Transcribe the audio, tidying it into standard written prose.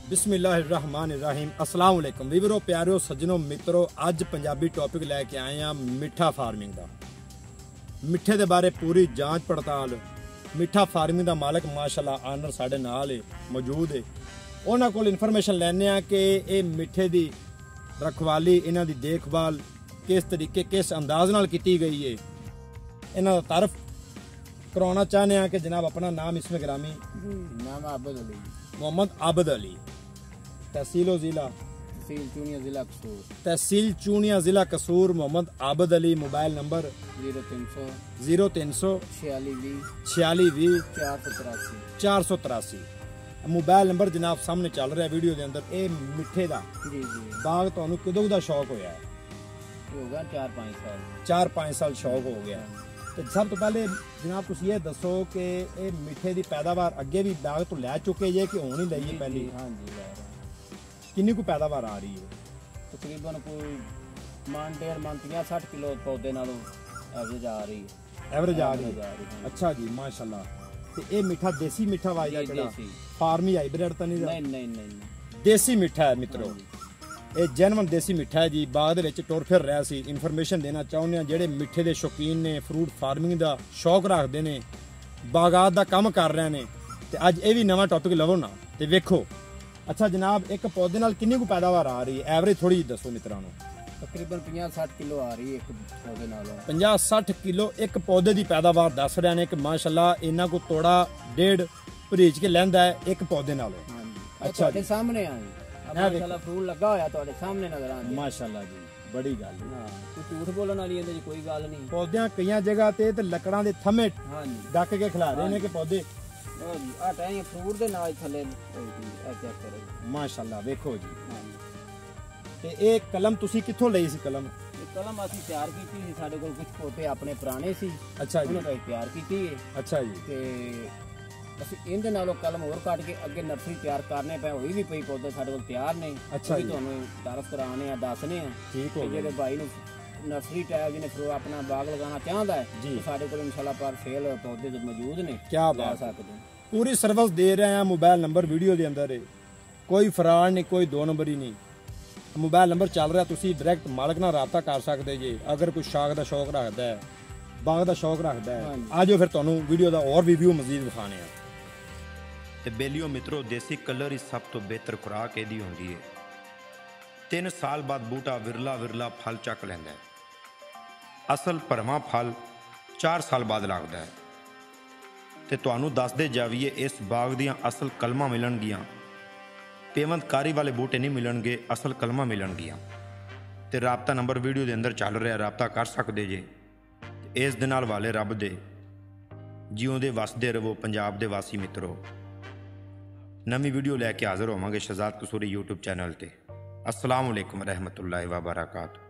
बिस्मिल्लाहिर्रहमानिर्रहीम अस्सलाम वालेकुम वीवरो प्यारो सज्जनों मित्रों अज पंजाबी टॉपिक लैके आए हैं मिठा फार्मिंग का। मिठे के बारे पूरी जांच पड़ताल मिठा फार्मिंग का मालक माशाल्लाह आनर साडे नाल मौजूद है। उन्हां कोल इन्फॉर्मेशन लैने आ कि ये मिठे की रखवाली इन्हां दी देखभाल किस तरीके किस अंदाज नाल कीती गई है, इन्हां दा तारफ करवाना चाहते हैं कि जनाब अपना नाम इसमें ग्रामी नाम आबद अली मोहम्मद आबद अली, तहसील ज़िला तहसील चूनिया ज़िला Kasur, Mohammad Abad Ali, mobile number 0300 46 483। Mobile number जनाब सामने चल रहा है वीडियो के अंदर। ये मिठे का बाग तुहानू कदों का शौक होया है? होगा 4-5 साल शौक हो गया। तो सब तो पहले जनाब तुम ये दसो कि ये मिठे की पैदावार अगे भी बाग तो लै चुके जे कि होनी लई है पहली? हाँ जी, किन्नी को पैदावार आ रही है? तकरीबन कोई मन 1.5 मन 50-60 किलो पौधे नालों एवरेज आ रही है। एवरेज आ रही है। अच्छा जी माशाल्लाह। तो ये मिठा देसी मिठा वाइजा जेड़ा फार्मी हाइब्रिड तो नहीं? नहीं देसी मिठा है मित्रों, ये जेनवन देसी मिठा है जी। बाग दे टुर फिर रहा सी, इन्फॉर्मेशन देना चाहुंदे हां जेड़े मिठे दे शौकीन ने, फ्रूट फार्मिंग दा शौक रखते ने, बागात दा काम कर रहे ने, ते अज ये भी नवा टॉपिक लवो ना ते वेखो। अच्छा जनाब एक पौधे नाल किन्नी को पैदावार आ रही है एवरेज थोड़ी दसो मित्रों नूं? तकरीबन 50-60 किलो आ रही है एक पौधे नालों। 50-60 किलो एक पौधे की पैदावार दस रहे हैं कि माशाल्लाह इन्हां को तोड़ा डेढ़ भरीज के लैंदा है एक पौधे नालों। अच्छा जी सामने आ माशाल्लाह फ्रूट लगा होया तुहाडे सामने नजर आ रहा। माशाल्लाह जी बड़ी गल है। कोई झूठ बोलने वाली है कोई गल नहीं। पौधे कई जगह ते लकड़ां दे थमे डक के खिला रहे हैं कि पौधे फ्रूट दे नाल थले चेक करो माशाल्लाह वेखो जी। ते ये कलम तुसी कित्थों लई सी? कलम ਅਸੀਂ ਤਿਆਰ ਕੀਤੀ ਸੀ, ਸਾਡੇ ਕੋਲ ਕੁਝ ਪੌਦੇ ਆਪਣੇ ਪੁਰਾਣੇ ਸੀ। ਅੱਛਾ ਜੀ, ਉਹਨਾਂ ਤੋਂ ਤਿਆਰ ਕੀਤੀ ਹੈ। ਅੱਛਾ ਜੀ। ਤੇ ਅਸੀਂ ਇਹਦੇ ਨਾਲੋਂ ਕਲਮ ਹੋਰ ਕੱਟ ਕੇ ਅੱਗੇ ਨਰਸਰੀ ਤਿਆਰ ਕਰਨੇ ਪਏ, ਹੋਈ ਵੀ ਪਈ ਪੌਦੇ ਸਾਡੇ ਕੋਲ ਤਿਆਰ ਨੇ। ਅੱਛਾ ਜੀ, ਤੁਹਾਨੂੰ ਤਾਰਫ ਕਰਾਣੇ ਆ ਦੱਸਨੇ ਆ। ਠੀਕ ਹੋ ਜਿਹੜੇ ਭਾਈ ਨੂੰ ਨਰਸਰੀ ਟਾਈਪ ਜਿਹਨੇ ਫਿਰ ਆਪਣਾ ਬਾਗ ਲਗਾਉਣਾ ਚਾਹੁੰਦਾ ਹੈ ਸਾਡੇ ਕੋਲ ਇਨਸ਼ਾਅੱਲਾ ਪਰ ਸੇਲ ਪੌਦੇ ਮੌਜੂਦ ਨੇ, क्या ਲੈ ਸਕਦੇ। पूरी सर्विस दे रहे हैं। मोबाइल नंबर वीडियो के अंदर है, कोई फ्रॉड नहीं, कोई 2 नंबर ही नहीं। मोबाइल नंबर चल रहा, तुसी डायरेक्ट मालक नाल राबता कर सकते जी अगर कोई शाग का शौक रखता है, बाग का शौक रखता है। आ जाओ फिर तुहानू वीडियो का और रिव्यू मजीद विखाने आ। ते बेलियो मित्रों देसी कलर ही सब तो बेहतर खुराक एदी होंदी है। 3 साल बाद बूटा विरला विरला फल चक लैंदा है। असल भरवां फल 4 साल बाद लगता है। ते तुहानू दसदे जावीए इस बाग दियां असल कलमां मिलणगियां, पेवंतकारी वाले बूटे नहीं मिलणगे, असल कलमां मिलणगियां। ते राबता नंबर वीडियो के अंदर चल रहा, राबता कर सकते जे। इस दे नाल वाले रब दे जिउंदे वसदे रवो पंजाब दे वासी मित्रों। नवी वीडियो लैके हाजिर होवांगे शहजाद कसूरी यूट्यूब चैनल ते। अस्सलाम वालेकुम रहमतुल्लाहि व बरकातुहू।